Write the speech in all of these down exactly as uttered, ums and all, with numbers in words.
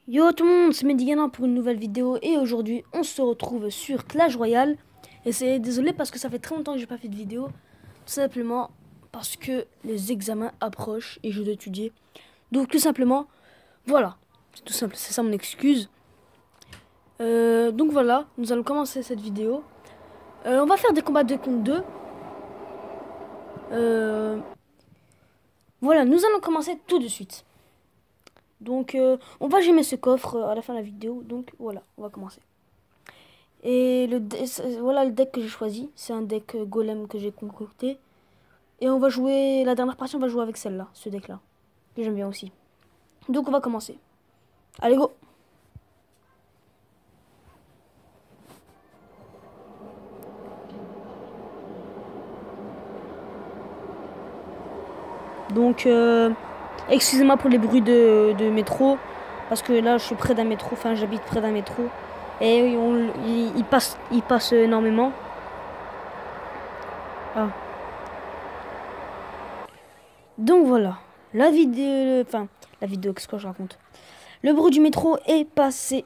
Yo tout le monde, c'est Medigana pour une nouvelle vidéo et aujourd'hui on se retrouve sur Clash Royale. Et c'est désolé parce que ça fait très longtemps que j'ai pas fait de vidéo. Tout simplement parce que les examens approchent et je dois étudier. Donc tout simplement, voilà, c'est tout simple, c'est ça mon excuse. Euh, donc voilà, nous allons commencer cette vidéo. Euh, on va faire des combats deux contre deux. Euh, voilà, nous allons commencer tout de suite. Donc euh, on va gémer ce coffre à la fin de la vidéo. Donc voilà, on va commencer. Et le voilà le deck que j'ai choisi. C'est un deck euh, golem que j'ai concocté. Et on va jouer, la dernière partie on va jouer avec celle-là, ce deck-là. Que j'aime bien aussi. Donc on va commencer. Allez go. Donc euh, excusez-moi pour les bruits de, de métro. Parce que là je suis près d'un métro, enfin j'habite près d'un métro. Et on, il, il, passe, il passe énormément. Ah. Donc voilà, la vidéo, enfin la vidéo, qu'est-ce que je raconte? Le bruit du métro est passé.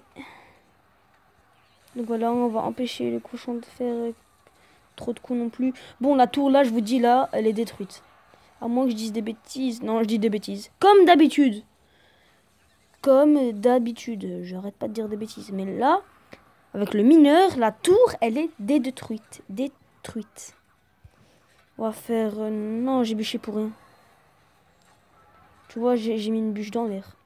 Donc voilà, on va empêcher les cochons de faire trop de coups non plus. Bon, la tour là, je vous dis là, elle est détruite. À moins que je dise des bêtises. Non, je dis des bêtises. Comme d'habitude. Comme d'habitude. J'arrête pas de dire des bêtises. Mais là, avec le mineur, la tour, elle est détruite. Détruite. On va faire... Euh, non, j'ai bûché pour rien. Tu vois, j'ai mis une bûche dans l'air.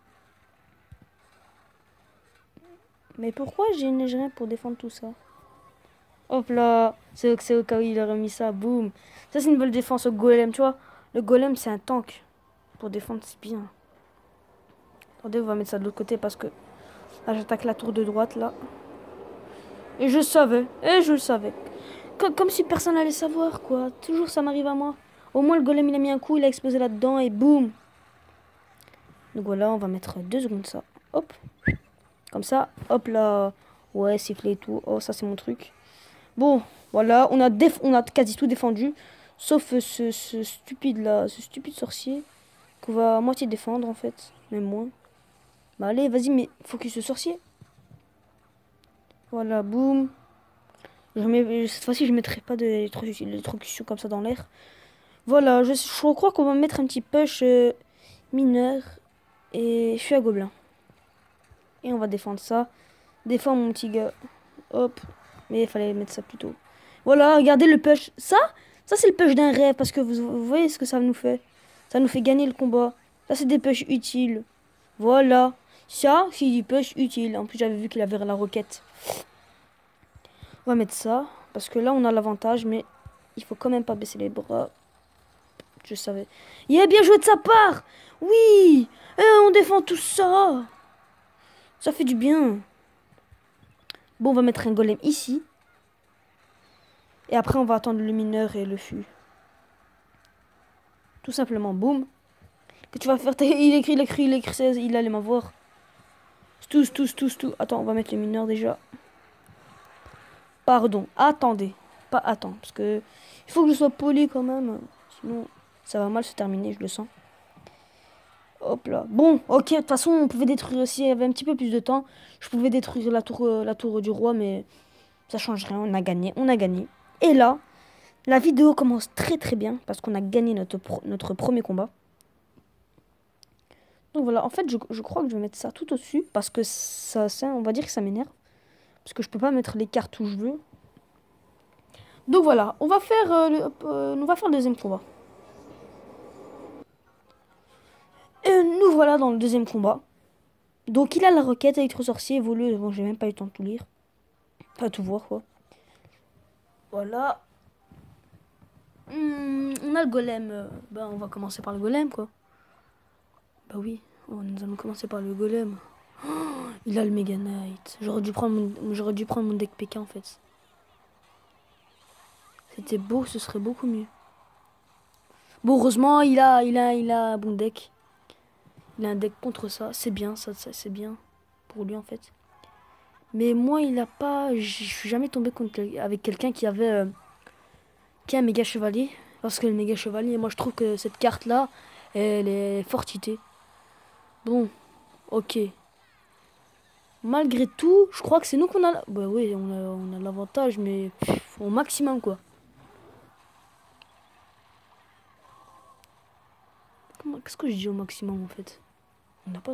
Mais pourquoi j'ai rien pour défendre tout ça? Hop là, c'est au cas où il aurait mis ça, boum. Ça c'est une belle défense au golem, tu vois. Le golem c'est un tank. Pour défendre c'est bien. Attendez, on va mettre ça de l'autre côté parce que là j'attaque la tour de droite là. Et je savais, et je le savais. Comme, comme si personne allait savoir quoi. Toujours ça m'arrive à moi. Au moins le golem il a mis un coup, il a explosé là-dedans et boum. Donc voilà, on va mettre deux secondes ça. Hop. Comme ça, hop là. Ouais, siffler et tout. Oh ça c'est mon truc. Bon, voilà, on a, on a quasi tout défendu. Sauf ce, ce stupide là, ce stupide sorcier. Qu'on va à moitié défendre en fait. Même moins. Bah allez, vas-y, mais focus ce sorcier. Voilà, boum. Je mets, cette fois-ci, je mettrai pas d'électrocution comme ça dans l'air. Voilà, je, je crois qu'on va mettre un petit push euh, mineur. Et je suis à gobelin. Et on va défendre ça. Défends mon petit gars. Hop. Mais il fallait mettre ça plus tôt. Voilà, regardez le push. Ça, ça c'est le push d'un rêve. Parce que vous, vous voyez ce que ça nous fait. Ça nous fait gagner le combat. Ça, c'est des push utiles. Voilà. Ça, c'est du push utile. En plus, j'avais vu qu'il avait la roquette. On va mettre ça. Parce que là, on a l'avantage. Mais il faut quand même pas baisser les bras. Je savais. Il a bien joué de sa part. Oui. Et on défend tout ça. Ça fait du bien. Bon, on va mettre un golem ici. Et après, on va attendre le mineur et le fût. Tout simplement, boum. Que tu vas faire... Il écrit, il écrit, il écrit seize, il allait m'avoir. Tous, tous, tous, tous. Attends, on va mettre le mineur déjà. Pardon, attendez. Pas attends, parce que... Il faut que je sois poli quand même. Sinon, ça va mal se terminer, je le sens. Hop là. Bon, ok, de toute façon, on pouvait détruire aussi. Il y avait un petit peu plus de temps. Je pouvais détruire la tour, la tour du roi, mais ça change rien. On a gagné, on a gagné. Et là, la vidéo commence très très bien parce qu'on a gagné notre, pro, notre premier combat. Donc voilà, en fait, je, je crois que je vais mettre ça tout au-dessus parce que ça, ça, on va dire que ça m'énerve. Parce que je peux pas mettre les cartes où je veux. Donc voilà, on va faire, euh, le, euh, on va faire le deuxième combat. Et nous voilà dans le deuxième combat. Donc il a la roquette électro-sorcier évolué. Bon, j'ai même pas eu le temps de tout lire. Pas tout voir quoi. Voilà. Hum, on a le golem. Euh, bah, on va commencer par le golem quoi. Bah oui, oh, nous allons commencer par le golem. Oh, il a le Mega Knight. J'aurais dû prendre mon, j'aurais dû prendre mon deck P K en fait. C'était beau, ce serait beaucoup mieux. Bon, heureusement, il a, il a, il a un bon deck. Il a un deck contre ça. C'est bien, ça, ça c'est bien pour lui en fait. Mais moi, il a pas. Je suis jamais tombé contre, avec quelqu'un qui avait, euh, qui a un méga chevalier. Parce que le méga chevalier, moi, je trouve que cette carte là, elle est fortité. Bon, ok. malgré tout, je crois que c'est nous qu'on a... la- Bah oui, on a, on a l'avantage, mais pff, au maximum, quoi. Comment- Qu'est-ce que je dis au maximum, en fait? On n'a pas...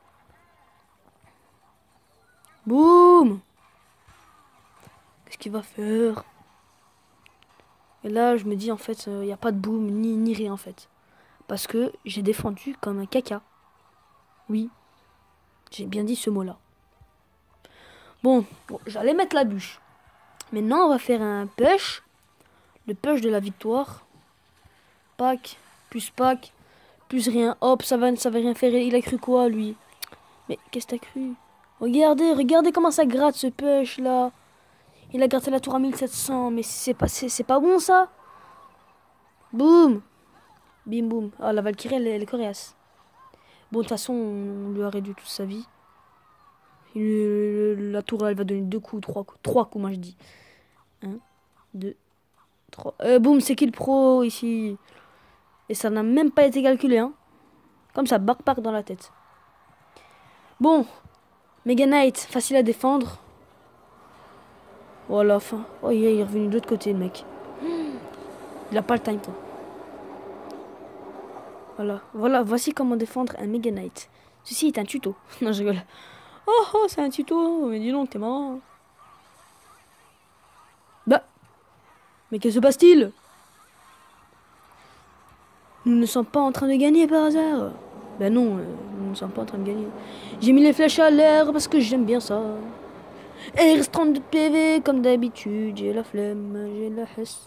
Boum! Qu'est-ce qu'il va faire? Et là, je me dis, en fait, il n'y a pas de boom, ni, ni rien, en fait. Parce que j'ai défendu comme un caca. Oui, j'ai bien dit ce mot-là. Bon, bon, j'allais mettre la bûche. Maintenant, on va faire un push. Le push de la victoire. Pack, plus pack, plus rien. Hop, ça va, ça va rien faire. Il a cru quoi, lui? Mais qu'est-ce que t'as cru? Regardez, regardez comment ça gratte, ce push, là. Il a gratté la tour à mille sept cents. Mais c'est pas, c'est c'est pas bon, ça? Boum! Bim, boum. Ah, la Valkyrie, elle, elle est coriace. Bon, de toute façon, on lui a réduit toute sa vie. Il- la tour, elle va donner deux coups, trois coups. Trois coups, moi, je dis. Un, deux, trois. Euh, boum, c'est qui le pro, ici? Et ça n'a même pas été calculé, hein. Comme ça, backpack dans la tête. Bon, Mega Knight, facile à défendre. Voilà, fin. Oh, il est revenu de l'autre côté, le mec. Il a pas le time, quoi. Voilà, voilà, voici comment défendre un Mega Knight. Ceci est un tuto. Non, je rigole. Oh, oh, c'est un tuto. Mais dis donc, t'es marrant. Bah, mais que se passe-t-il? Nous ne sommes pas en train de gagner par hasard. Ben non, euh, nous ne sommes pas en train de gagner. J'ai mis les flèches à l'air parce que j'aime bien ça. Et il reste trente-deux P V comme d'habitude. J'ai la flemme, j'ai la hesse.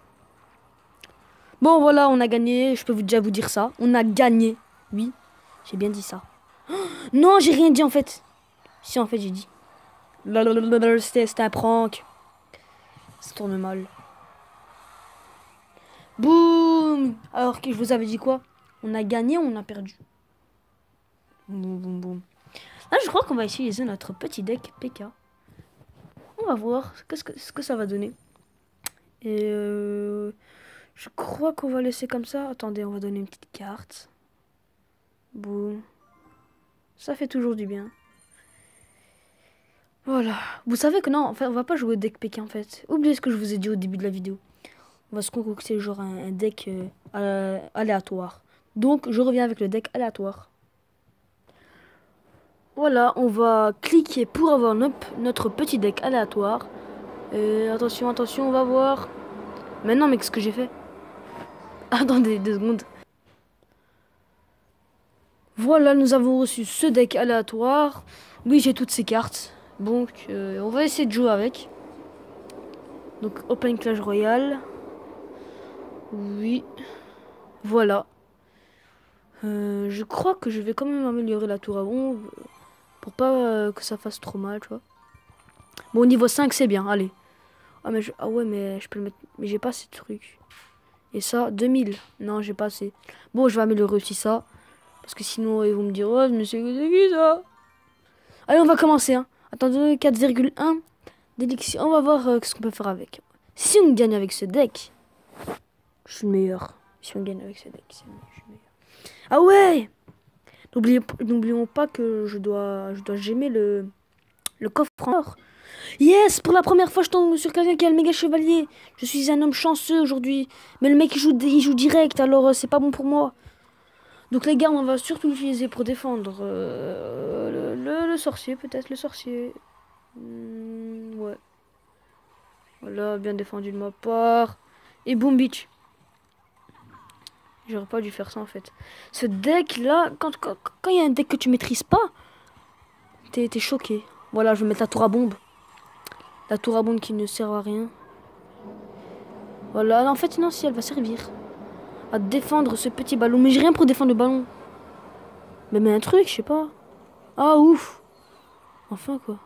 Bon voilà, on a gagné. Je peux vous déjà vous dire ça. On a gagné. Oui, j'ai bien dit ça. Oh, non, j'ai rien dit en fait. Si en fait j'ai dit. C'était un prank. Ça tourne mal. Boum. Alors que je vous avais dit quoi? On a gagné ou on a perdu? Boum boum boum. Là, je crois qu'on va utiliser notre petit deck P K. On va voir ce que, ce que ça va donner. Et euh, je crois qu'on va laisser comme ça. Attendez, on va donner une petite carte. Boum. Ça fait toujours du bien. Voilà. Vous savez que non, en fait, on va pas jouer au deck P K en fait. Oubliez ce que je vous ai dit au début de la vidéo. On va se concocter genre un, un deck euh, aléatoire. Donc, je reviens avec le deck aléatoire. Voilà, on va cliquer pour avoir notre petit deck aléatoire. Et attention, attention, on va voir. Maintenant, mais qu'est-ce que j'ai fait? Attendez deux secondes. Voilà, nous avons reçu ce deck aléatoire. Oui, j'ai toutes ces cartes. Donc, euh, on va essayer de jouer avec. Donc, Open Clash Royale. Oui. Voilà. Euh, je crois que je vais quand même améliorer la tour à bombe. Pour pas euh, que ça fasse trop mal, tu vois. Bon, au niveau cinq, c'est bien. Allez. Ah, mais je... ah ouais, mais je peux le mettre... Mais j'ai pas ces trucs. Et ça, deux mille. Non, j'ai pas assez. Bon, je vais améliorer aussi ça. Parce que sinon, ils vont me dire, oh, mais c'est qui ça? Allez, on va commencer. Hein. Attendez, quatre virgule un d'élixir. On va voir euh, ce qu'on peut faire avec. Si on gagne avec ce deck, je suis le meilleur. Si on gagne avec ce deck, c'est je suis le meilleur. Ah ouais! N'oublions pas que je dois, je dois gemmer le, le coffre en or. Yes! Pour la première fois, je tombe sur quelqu'un qui a le méga chevalier. Je suis un homme chanceux aujourd'hui. Mais le mec, il joue, il joue direct, alors euh, c'est pas bon pour moi. Donc les gars, on va surtout l'utiliser pour défendre euh, le, le, le sorcier, peut-être le sorcier. Mmh, ouais. Voilà, bien défendu de ma part. Et boom bitch. J'aurais pas dû faire ça en fait. Ce deck là, quand il quand, quand y a un deck que tu maîtrises pas, t'es choqué. Voilà, je vais mettre la tour à bombe. La tour à bombe qui ne sert à rien. Voilà, en fait non, si elle va servir à défendre ce petit ballon. Mais j'ai rien pour défendre le ballon. Mais mais un truc, je sais pas. Ah ouf. Enfin quoi.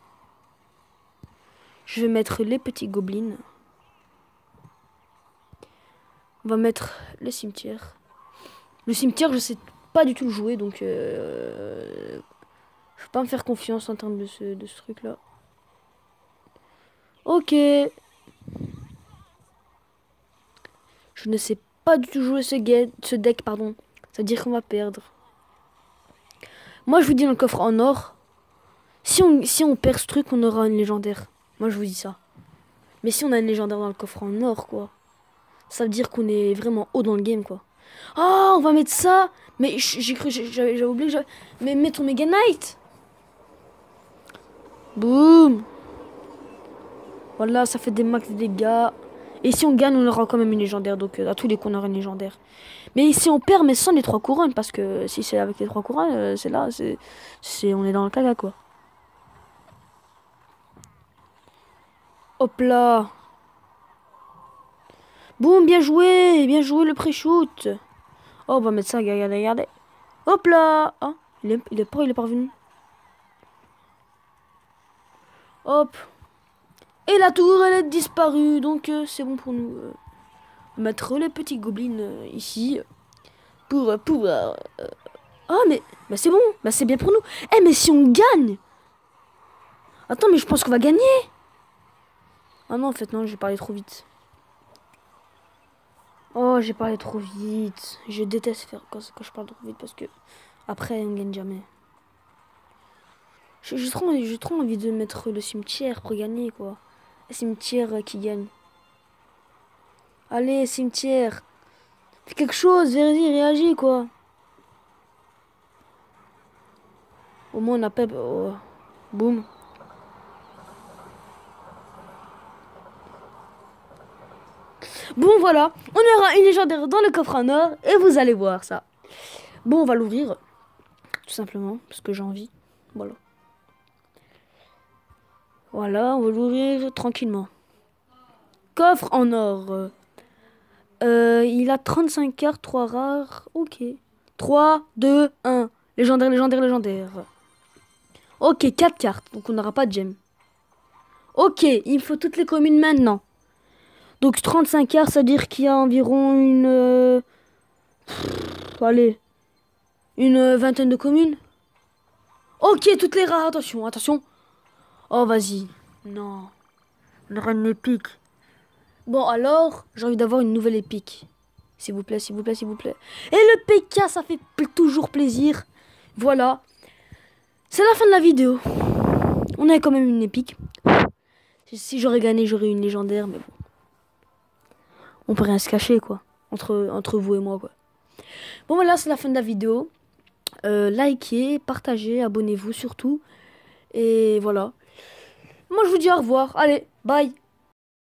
Je vais mettre les petits gobelins. On va mettre le cimetière. Le cimetière, je sais pas du tout le jouer, donc euh, je peux pas me faire confiance en termes de ce, de ce truc-là. Ok. Je ne sais pas du tout jouer ce, ce deck, pardon. Ça veut dire qu'on va perdre. Moi, je vous dis dans le coffre en or. si on, si on perd ce truc, on aura une légendaire. Moi, je vous dis ça. Mais si on a une légendaire dans le coffre en or, quoi. Ça veut dire qu'on est vraiment haut dans le game, quoi. Ah, oh, on va mettre ça. Mais j'ai cru, j'avais oublié que j'avais... Mais mets ton Mega Knight. Boum. Voilà, ça fait des max de dégâts. Et si on gagne, on aura quand même une légendaire. Donc, euh, à tous les coups, on aura une légendaire. Mais si on perd, mais sans les trois couronnes. Parce que si c'est avec les trois couronnes, euh, c'est là, c'est, c'est, on est dans le caca, quoi. Hop là. Boum, bien joué. Bien joué le pré-shoot. Oh, on va mettre ça, regardez, regardez. Hop là. Ah, il est, il est pas, il est parvenu. Hop. Et la tour, elle est disparue. Donc, euh, c'est bon pour nous. Euh, mettre les petits gobelins euh, ici. Pour euh, pouvoir... Euh... Ah, mais bah, c'est bon. Bah, c'est bien pour nous. Eh, mais si on gagne... Attends, mais je pense qu'on va gagner. Ah non, en fait, non, j'ai parlé trop vite. Oh, j'ai parlé trop vite. Je déteste faire quand, quand je parle trop vite parce que après, on gagne jamais. J'ai trop, j'ai trop envie de mettre le cimetière pour gagner, quoi. Le cimetière qui gagne. Allez, cimetière. Fais quelque chose, vas-y, réagis, quoi. Au moins, on a pas... Oh. Boum. Bon, voilà. On aura une légendaire dans le coffre en or. Et vous allez voir ça. Bon, on va l'ouvrir. Tout simplement. Parce que j'ai envie. Voilà. Voilà, on va l'ouvrir tranquillement. Coffre en or. Euh, il a trente-cinq cartes, trois rares. Ok. trois, deux, un. Légendaire, légendaire, légendaire. Ok, quatre cartes. Donc on n'aura pas de gemme. Ok, il faut toutes les communes maintenant. Donc trente-cinq cartes, ça veut dire qu'il y a environ une... Euh, pff, allez. Une vingtaine de communes. Ok, toutes les rares. Attention, attention. Oh, vas-y. Non. On aura une épique. Bon, alors, j'ai envie d'avoir une nouvelle épique. S'il vous plaît, s'il vous plaît, s'il vous plaît. Et le P K, ça fait toujours plaisir. Voilà. C'est la fin de la vidéo. On a quand même une épique. Si j'aurais gagné, j'aurais une légendaire, mais bon. On peut rien se cacher, quoi. Entre, entre vous et moi, quoi. Bon, voilà, c'est la fin de la vidéo. Euh, likez, partagez, abonnez-vous surtout. Et voilà. Moi, je vous dis au revoir. Allez, bye.